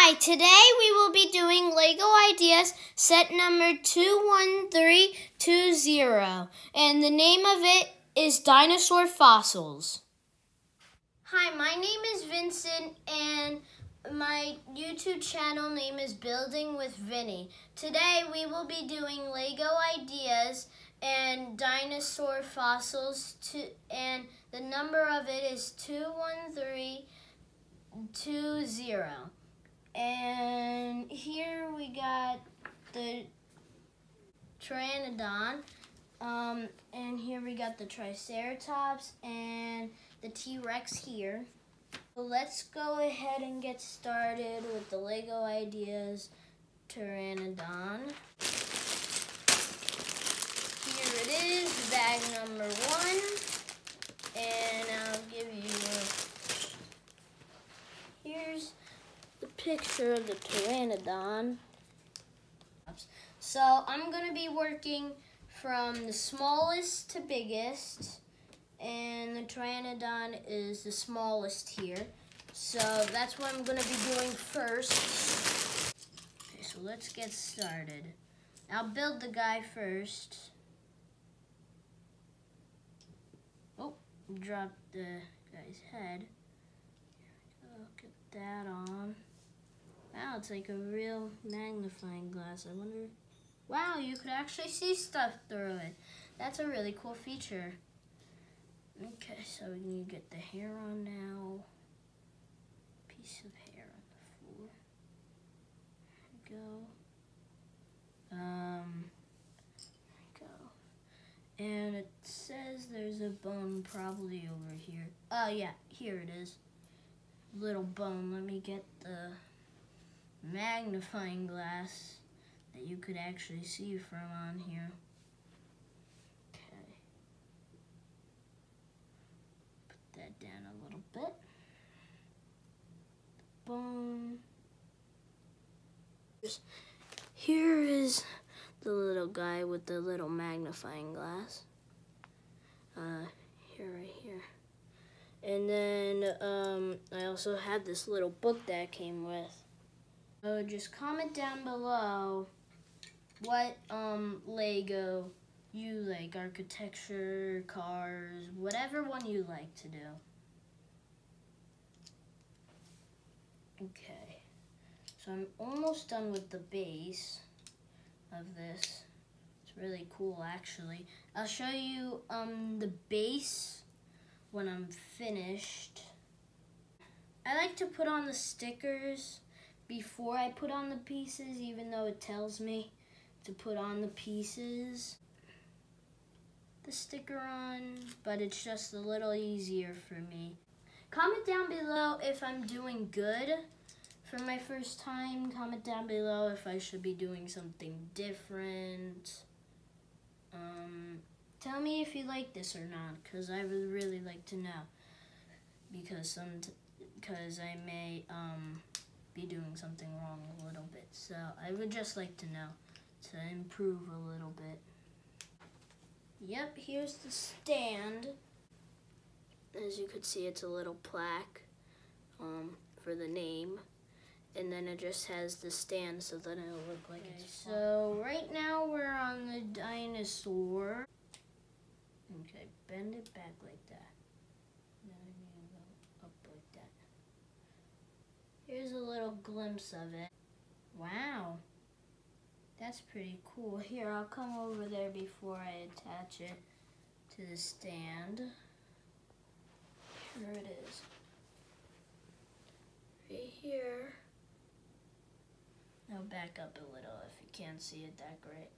Hi, today we will be doing LEGO Ideas set number 21320, and the name of it is Dinosaur Fossils. Hi, my name is Vincent, and my YouTube channel name is Building with Vinny. Today we will be doing LEGO Ideas and Dinosaur Fossils, and the number of it is 21320. And here we got the Pteranodon, and here we got the Triceratops and the T-Rex here. So let's go ahead and get started with the LEGO Ideas Pteranodon. Here it is, bag number 1, and I'll give you, here's the picture of the Pteranodon. So I'm going to be working from the smallest to biggest, and the Pteranodon is the smallest here. So that's what I'm going to be doing first. Okay, so let's get started. I'll build the guy first. Oh, dropped the guy's head. Get that on. Wow, it's like a real magnifying glass. I wonder, wow, you could actually see stuff through it. That's a really cool feature. Okay, so we need to get the hair on now. Piece of hair on the floor. There we go. And it says there's a bone probably over here. Oh yeah, here it is. Little bone. Let me get the magnifying glass that you could actually see from on here. Okay. Put that down a little bit. Boom. Here is the little guy with the little magnifying glass. Right here. And then I also had this little book that came with. So just comment down below what LEGO you like, architecture, cars, whatever one you like to do. Okay, so I'm almost done with the base of this. It's really cool actually. I'll show you the base when I'm finished. I like to put on the stickers before I put on the pieces, even though it tells me to put on the pieces. The sticker on, but it's just a little easier for me. Comment down below if I'm doing good for my first time. Comment down below if I should be doing something different. Tell me if you like this or not, because I would really like to know. Because I may be doing something wrong a little bit. So I would just like to know to improve a little bit. Yep, here's the stand. As you could see, it's a little plaque for the name. And then it just has the stand so that it'll look like it's fun. So right now we're on the dinosaur. Okay, bend it back like that. Then I need to go up like that. Here's a little glimpse of it. Wow, that's pretty cool. Here, I'll come over there before I attach it to the stand. Here it is. Right here. I'll back up a little if you can't see it that great.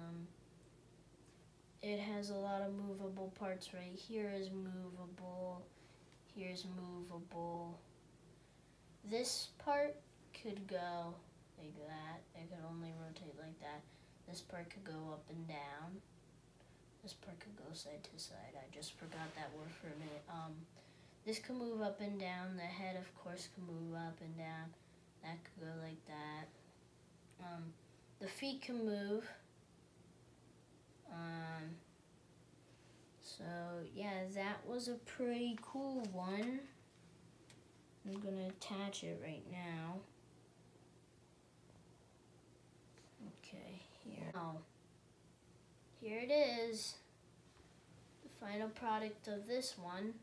It has a lot of movable parts. Right here is movable. Here's movable. This part could go like that. It could only rotate like that. This part could go up and down. This part could go side to side. I just forgot that word for a minute. This can move up and down. The head, of course, can move up and down. That could go like that. The feet can move. So yeah, that was a pretty cool one. I'm gonna attach it right now. here it is, the final product of this one.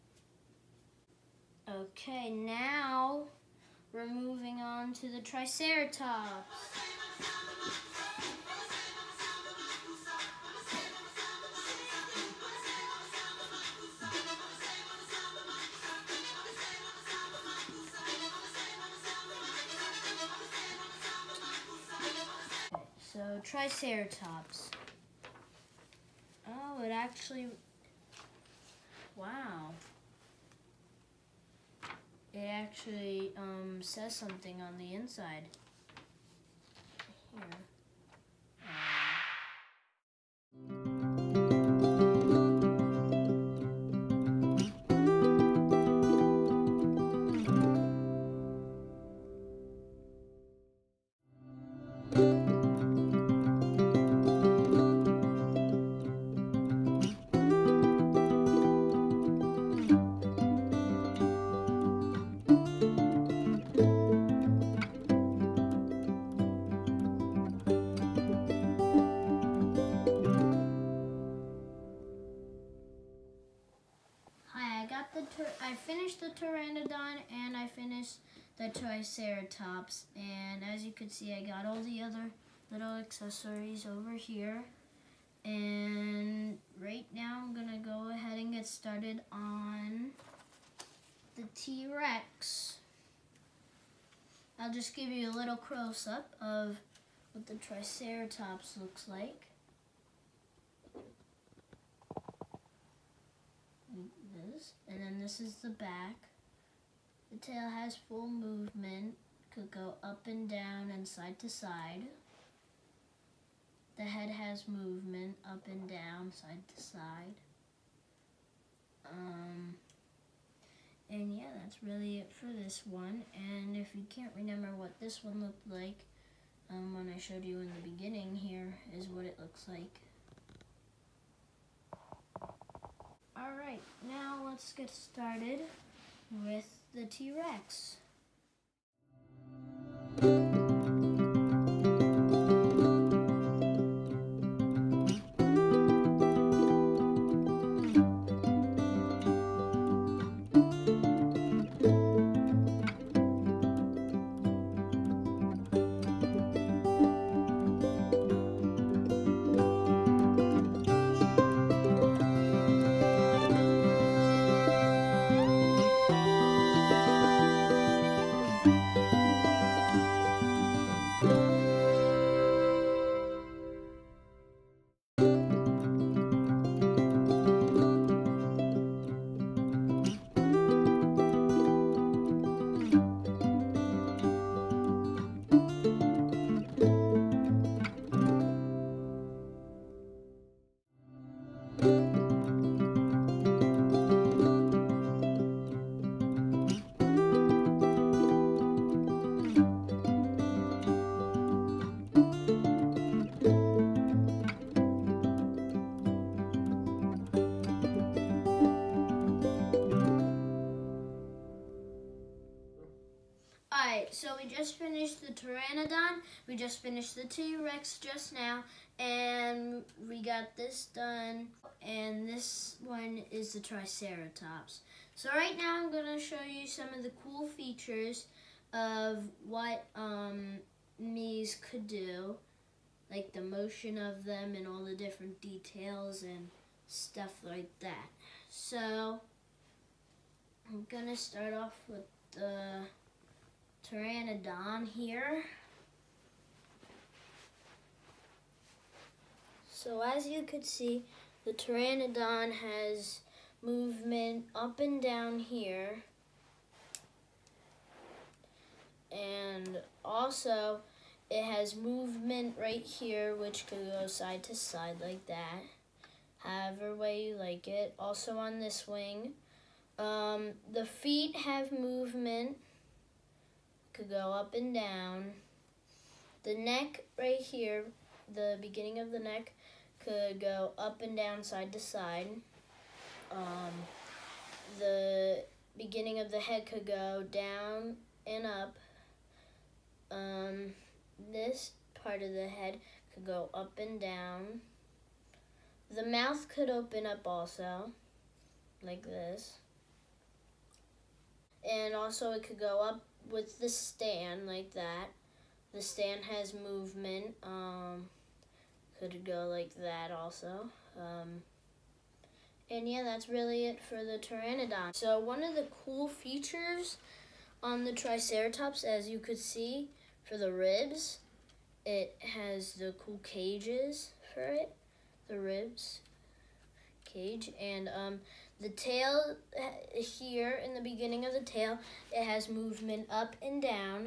Okay, now we're moving on to the Triceratops. So Triceratops. Oh, it actually, wow. It actually says something on the inside. Here. I finished the Pteranodon and I finished the Triceratops, and as you can see, I got all the other little accessories over here, and right now I'm gonna go ahead and get started on the T-Rex. I'll just give you a little close-up of what the Triceratops looks like. And then this is the back. The tail has full movement, could go up and down and side to side. The head has movement up and down, side to side. And yeah, that's really it for this one. And if you can't remember what this one looked like, when I showed you in the beginning, here is what it looks like. Alright, now let's get started with the T-Rex. Alright, so we just finished the Pteranodon, we just finished the T-Rex just now, and we got this done, and this one is the Triceratops. So right now I'm going to show you some of the cool features of what these could do, like the motion of them and all the different details and stuff like that. So I'm going to start off with the Pteranodon here. So as you could see, the Pteranodon has movement up and down here, and also it has movement right here, which could go side to side like that, however way you like it. Also on this wing, the feet have movement, could go up and down. The neck right here, the beginning of the neck, could go up and down, side to side. The beginning of the head could go down and up. This part of the head could go up and down. the mouth could open up also, like this. And also it could go up with the stand like that. The stand has movement. Could go like that also. And yeah, that's really it for the Pteranodon. So one of the cool features on the Triceratops, as you could see, for the ribs, it has the cool cages for it, the ribs cage, and the tail here in the beginning of the tail, it has movement up and down,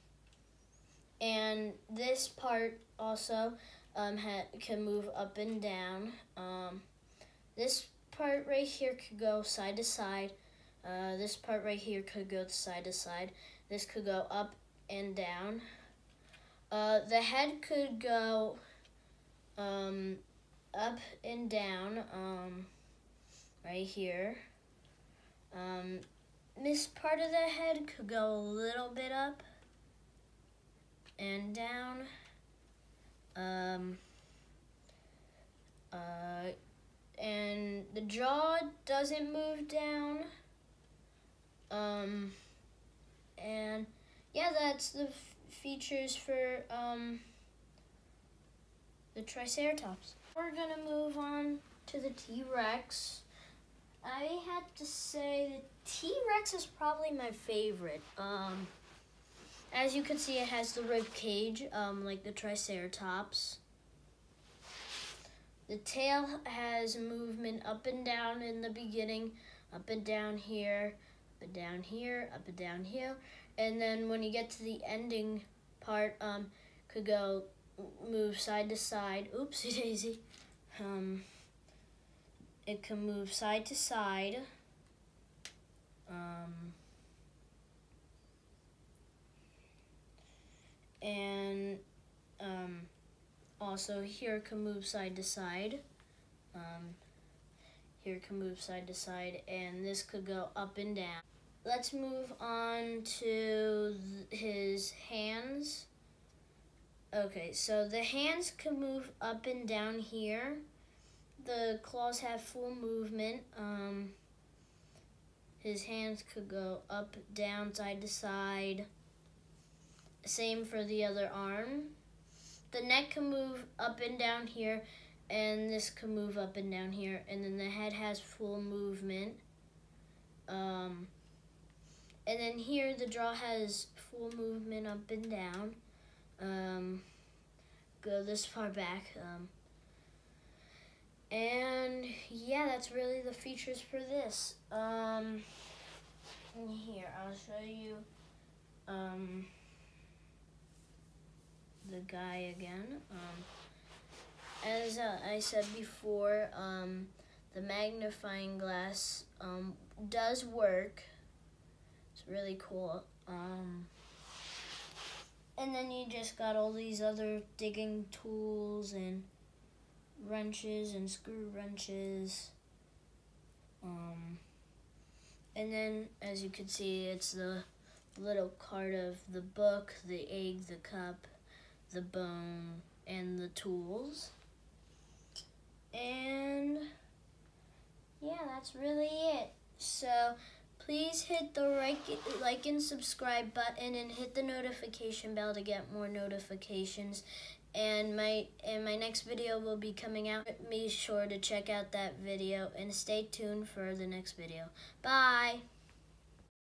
and this part also can move up and down. This part right here could go side to side. This part right here could go side to side. This could go up and down. The head could go up and down, right here. This part of the head could go a little bit up and down. And the jaw doesn't move down. And yeah, that's the features for the Triceratops. We're gonna move on to the T-Rex. I had to say the T-Rex is probably my favorite. As you can see, it has the rib cage, like the Triceratops. The tail has movement up and down in the beginning, up and down here, up and down here, up and down here. And then when you get to the ending part, could go move side to side. Oopsie daisy. It can move side to side. And also here it can move side to side. Here it can move side to side, and this could go up and down. Let's move on to his hands. Okay, so the hands can move up and down here. The claws have full movement. His hands could go up, down, side to side. Same for the other arm. The neck can move up and down here, and this can move up and down here. And then the head has full movement. And then here the jaw has full movement up and down. Go this far back. And yeah, that's really the features for this. Here, I'll show you the guy again. As I said before, the magnifying glass does work. It's really cool. And then you just got all these other digging tools and wrenches and screw wrenches. And then, as you can see, it's the little card of the book, the egg, the cup, the bone, and the tools. And yeah, that's really it. So please hit the like and subscribe button and hit the notification bell to get more notifications. And my next video will be coming out. Be sure to check out that video and stay tuned for the next video. Bye!